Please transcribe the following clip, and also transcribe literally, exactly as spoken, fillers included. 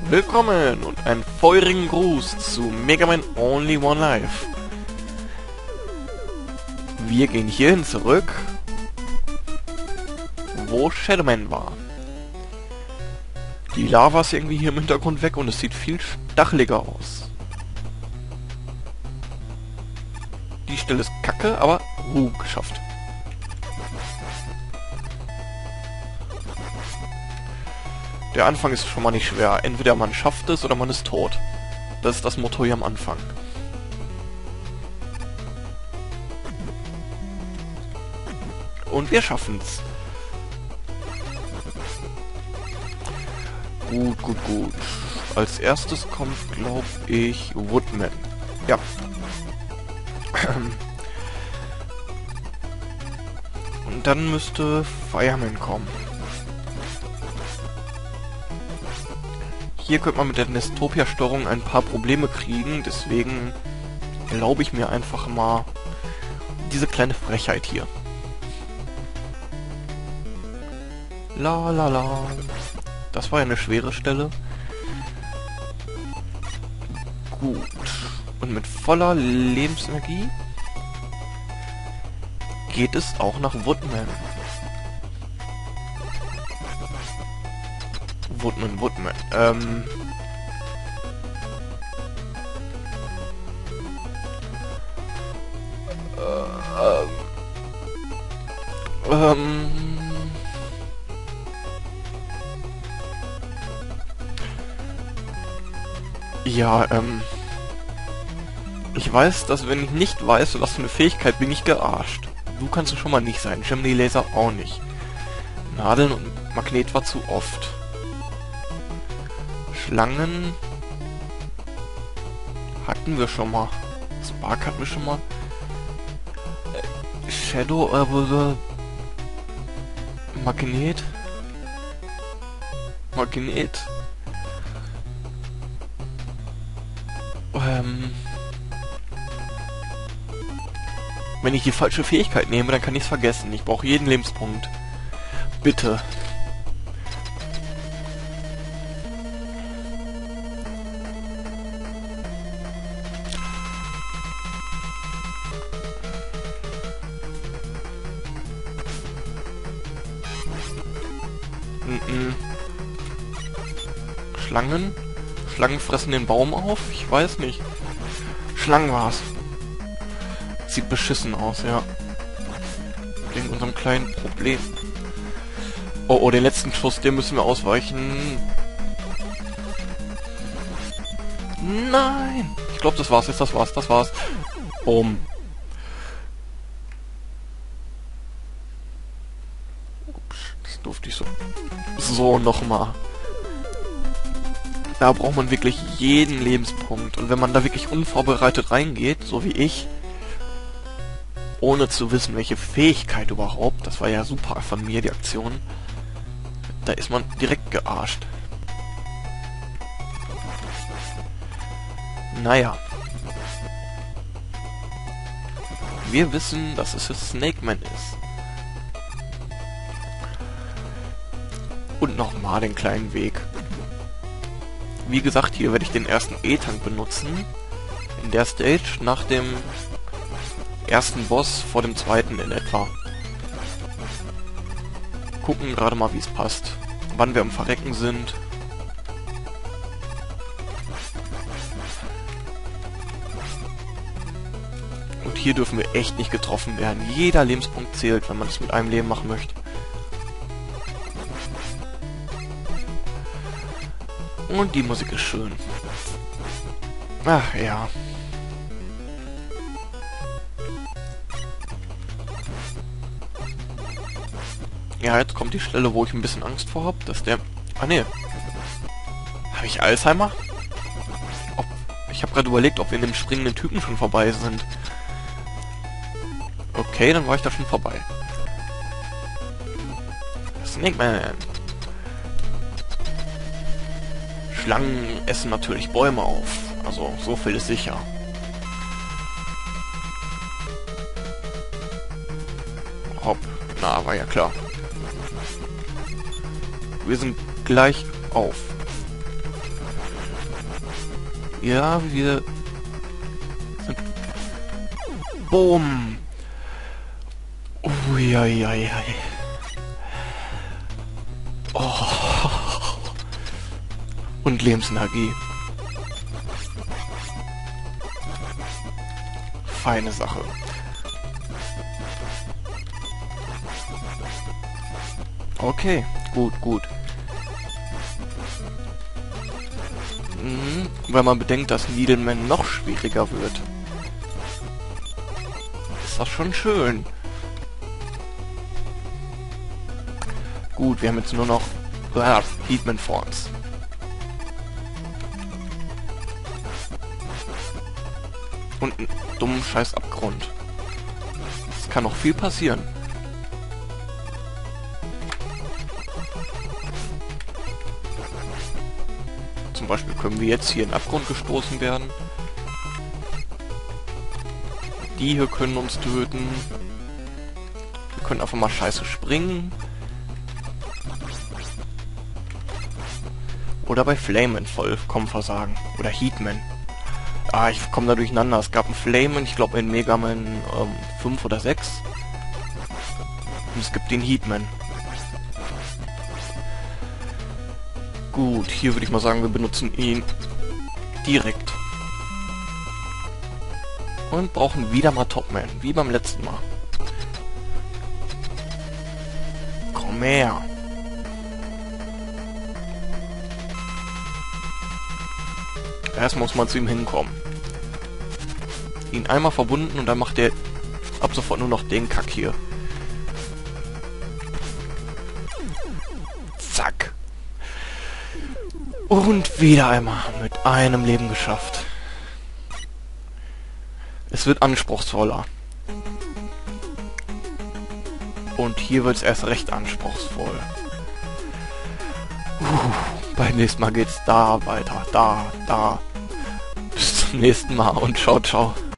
Willkommen und einen feurigen Gruß zu Mega Man Only One Life. Wir gehen hierhin zurück, wo Shadow Man war. Die Lava ist irgendwie hier im Hintergrund weg und es sieht viel stacheliger aus. Die Stelle ist kacke, aber uh, geschafft. Der Anfang ist schon mal nicht schwer. Entweder man schafft es oder man ist tot. Das ist das Motto hier am Anfang. Und wir schaffen's. Gut, gut, gut. Als erstes kommt, glaube ich, Woodman. Ja. Und dann müsste Fireman kommen. Hier könnte man mit der Nestopia-Steuerung ein paar Probleme kriegen, deswegen erlaube ich mir einfach mal diese kleine Frechheit hier. La la la. Das war ja eine schwere Stelle. Gut. Und mit voller Lebensenergie geht es auch nach Woodman. Woodman, Woodman. Ähm. Äh, ähm. Ähm. Ja, ähm. Ich weiß, dass wenn ich nicht weiß, was für eine Fähigkeit, bin ich gearscht. Du kannst es schon mal nicht sein. Gemini Laser auch nicht. Nadeln und Magnet war zu oft. Schlangen hatten wir schon mal. Spark hatten wir schon mal. Äh, Shadow, aber äh, Magnet. Magnet. Ähm, wenn ich die falsche Fähigkeit nehme, dann kann ich es vergessen. Ich brauche jeden Lebenspunkt. Bitte. Mm-mm. Schlangen? Schlangen fressen den Baum auf? Ich weiß nicht. Schlangen war's. Sieht beschissen aus, ja. Wegen unserem kleinen Problem. Oh, oh, den letzten Schuss, den müssen wir ausweichen. Nein! Ich glaube, das war's jetzt, das war's, das war's. Boom. Ups, das durfte ich so. So, nochmal. Da braucht man wirklich jeden Lebenspunkt. Und wenn man da wirklich unvorbereitet reingeht, so wie ich, ohne zu wissen, welche Fähigkeit überhaupt, das war ja super von mir, die Aktion, da ist man direkt gearscht. Naja. Wir wissen, dass es Snake Man ist. Und nochmal den kleinen Weg. Wie gesagt, hier werde ich den ersten E-Tank benutzen. In der Stage nach dem ersten Boss vor dem zweiten in etwa. Gucken gerade mal, wie es passt. Wann wir am Verrecken sind. Und hier dürfen wir echt nicht getroffen werden. Jeder Lebenspunkt zählt, wenn man es mit einem Leben machen möchte. Und die Musik ist schön. Ach ja. Ja, jetzt kommt die Stelle, wo ich ein bisschen Angst vor habe, dass der... Ah, ne. Habe ich Alzheimer? Ob... Ich habe gerade überlegt, ob wir in dem springenden Typen schon vorbei sind. Okay, dann war ich da schon vorbei. Snake Man. Schlangen essen natürlich Bäume auf. Also, so viel ist sicher. Hopp. Na, war ja klar. Wir sind gleich auf. Ja, wir sind... Boom! Uiuiui. Oh. Und Lebensenergie. Feine Sache. Okay, gut, gut. Mhm, wenn man bedenkt, dass Needleman noch schwieriger wird. Ist das schon schön. Gut, wir haben jetzt nur noch äh, Heatman vor uns. Und einen dummen scheiß Abgrund. Es kann noch viel passieren. Zum Beispiel können wir jetzt hier in den Abgrund gestoßen werden. Die hier können uns töten. Wir können einfach mal scheiße springen. Oder bei Flamen vollkommen versagen. Oder Heatman. Ah, ich komme da durcheinander. Es gab einen Flamen, ich glaube in Mega Man ähm, fünf oder sechs. Und es gibt den Heatman. Gut, hier würde ich mal sagen, wir benutzen ihn direkt. Und brauchen wieder mal Topman, wie beim letzten Mal. Komm her. Erst muss man zu ihm hinkommen. Ihn einmal verbunden und dann macht er ab sofort nur noch den Kack hier. Zack. Und wieder einmal mit einem Leben geschafft. Es wird anspruchsvoller. Und hier wird es erst recht anspruchsvoll. Uh, beim nächsten Mal geht's da weiter. Da, da. Bis zum nächsten Mal und ciao, ciao.